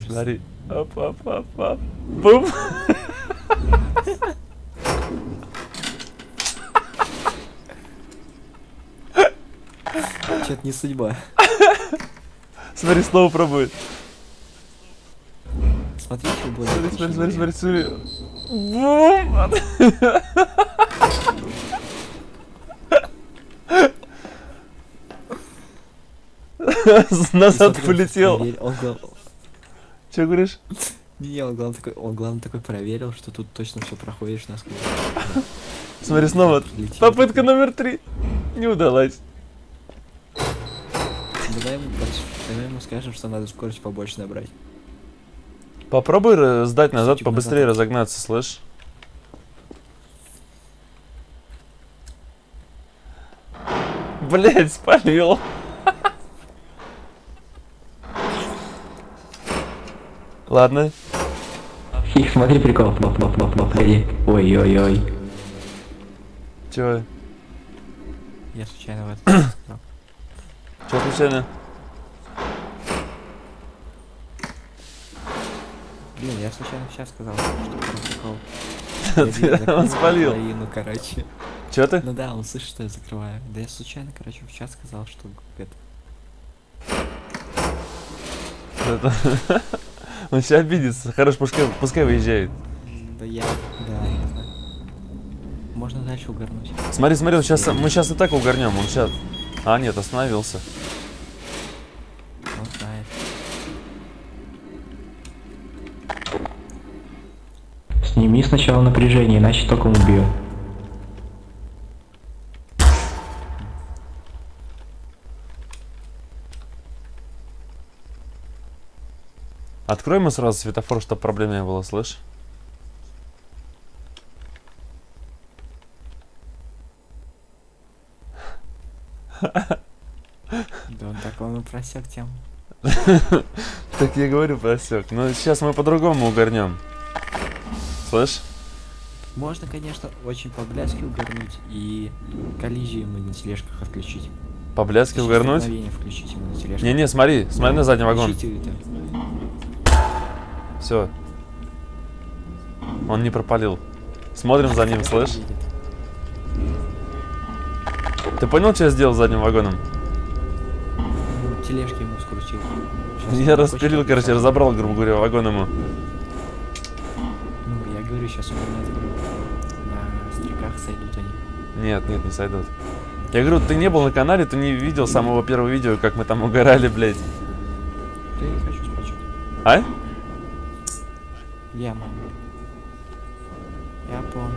Смотри. Оп, оп, оп, оп. Бум. Что-то не судьба. Смотри, снова пробует. Смотри, что будет. Смотри. Бум. Назад полетел. Че говоришь? Не, он главное такой проверил, что тут точно все проходишь насквозь. Смотри, снова. Попытка номер 3. Не удалась. Давай ему скажем, что надо скорость побольше набрать. Попробуй сдать назад, побыстрее разогнаться, слышь. Блять, спалил. Ладно. Их, смотри, прикол. Погоди. Ой-ой-ой. Чё? Я случайно в это. Чё случайно? Блин, я случайно сейчас сказал, что прикол. Он спалил. Ну, короче. Чё ты? Ну да, он слышит, что я закрываю. Да я случайно, короче, в чат сказал, что это. Он сейчас обидится. Хорош, пускай выезжает. Да, я знаю. Можно дальше угорнуть. Смотри, мы сейчас и так угорнем. Он сейчас. А, нет, остановился. Он знает. Сними сначала напряжение, иначе током убью. Открой ему сразу светофор, чтобы проблем не было, слышь? Да он так, он просек тему. Так я говорю, просек. Но сейчас мы по-другому угорнем. Слышь? Можно, конечно, очень по-блядски угорнуть и коллизию ему на тележках отключить. По-блядски угорнуть? Включить ему на тележках. Не-не, смотри на задний вагон. Все. Он не пропалил. Смотрим за ним, слышь? Ты понял, что я сделал с задним вагоном? Тележки ему скрутил. Я распилил, короче, разобрал, грубо говоря, вагон ему. Ну, я говорю, сейчас у меня на стрелках сойдут они. Нет, не сойдут. Я говорю, ты не был на канале, ты не видел самого первого видео, как мы там угорали, блядь. Да я не хочу спать. А? Я могу. Я помню.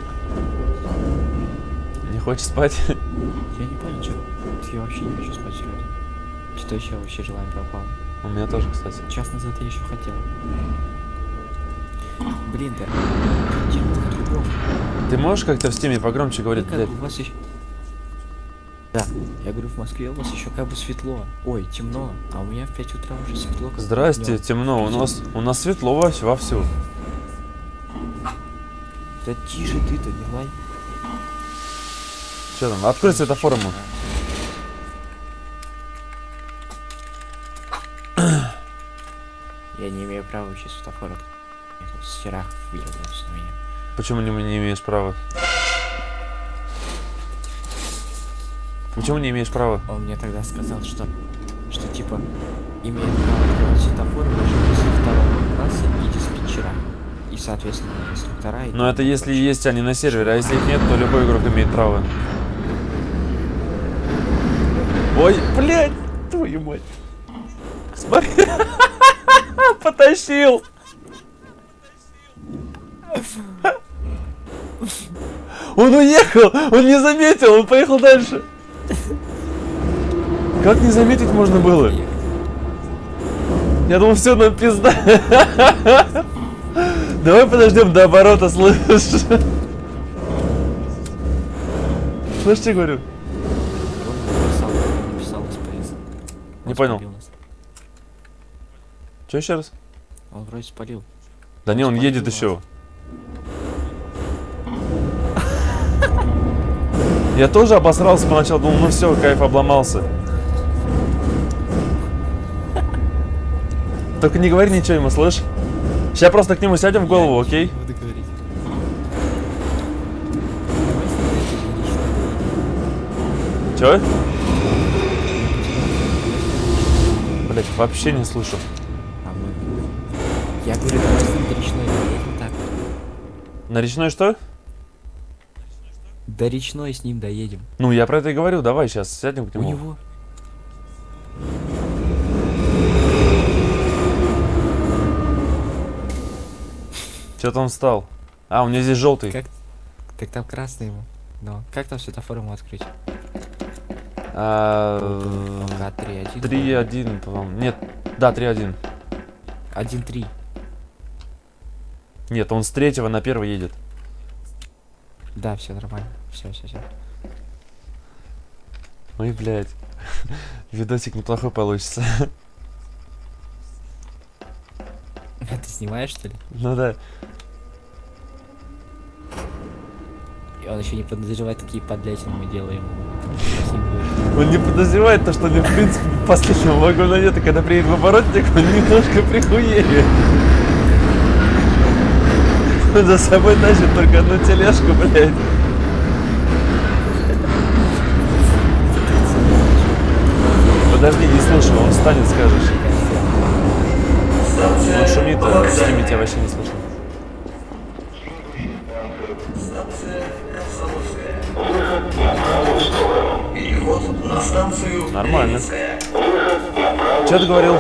Не хочешь спать? Я не понял, что. Я вообще не хочу спать, серьезно. Что еще вообще желание пропало? У меня тоже, кстати. Час назад я еще хотел. Блин, да. Ты можешь как-то в стиме погромче говорить, блядь? У вас еще... Да, я говорю, в Москве у вас еще как бы светло. Ой, темно, а у меня в 5 утра уже светло. Здрасте, днем. темно. У нас светло вовсю. Да тише ты-то, давай. Че там? Открой светофор ему. Я не имею права вообще светофор. Я тут с вчера видел на меня. Почему не имеешь права? Почему не имеешь права? Он мне тогда сказал, что типа имеет право открывать светофор машины со второго класса и диспетчера. И, соответственно, инструктора. И Но это если есть они на сервере, а если их нет, то любой игрок имеет право. Ой, блядь, твою мать. Смотри. Потащил. Он уехал, он не заметил, он поехал дальше. Как не заметить можно было? Я думал, все, нам пизда. Давай подождем до оборота, слышишь? Слышь, что я говорю? Он написал СПС. Не понял. Че еще раз? Он вроде спалил. Да не, он спалил едет вас. еще. Я тоже обосрался поначалу, думал, ну все, кайф обломался. Только не говори ничего ему, слышь? Сейчас просто к нему сядем в голову, окей? Буду говорить. Чё? Блять, вообще не слышу. Я говорю, давай с ним до речной доедем так. На речной что? До речной с ним доедем. Ну, я про это и говорю, давай сейчас сядем к У нему. него. Что-то он встал. А, у меня здесь желтый. Как? Так там красный ему. Но как там светофор ему открыть? А, 3-1. 3-1, по-моему. Нет, да, 3-1. 1-3. Нет, он с 3 на 1 едет. Да, все нормально. Все. Ой, блядь. Видосик неплохой получится. А ты снимаешь, что ли? Ну да. И он еще не подозревает, какие подлятины мы делаем. Он не подозревает то, что они, в принципе, последнего вагона нет, и когда приедет в оборотник, он немножко прихуеет. Он за собой тащит только одну тележку, блядь. Подожди, не слышу, он встанет, скажешь. Он шумит, а с ними тебя вообще не слышно. Нормально. Что ты говорил?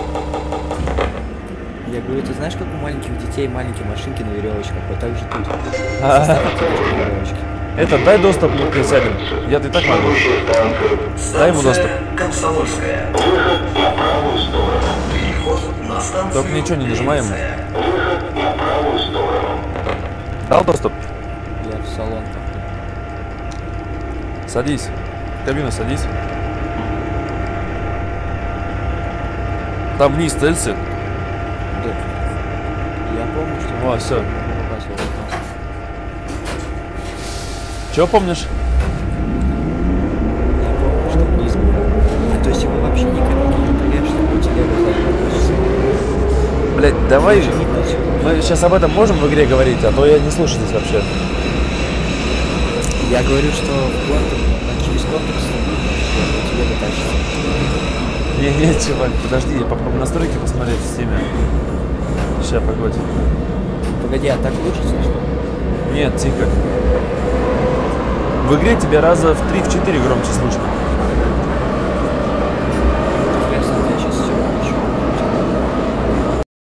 Я говорю, ты знаешь, как у маленьких детей маленькие машинки на веревочках? Вот так же тут. А, это дай доступ, мы присядем. Я-то и так могу. Дай ему доступ. Только ничего не нажимаем. Дал доступ? Я в салон такой. Садись. В кабину садись. Там вниз целься. Да. Я помню, что... О, все. Чего помнишь? Я помню, что вниз было. А то есть его вообще никак не проверишь, что у тебя Блять, давай. не будет. Мы сейчас об этом можем в игре говорить, а то я не слушаю здесь вообще. Я говорю, что в контур, через контур у тебя дотащится. Не, чувак, подожди, я попробую настройки посмотреть в стиме. Сейчас, погодь. Погоди, а так лучше слышно? Нет, тихо. В игре тебя раза в 3-4 громче слышно.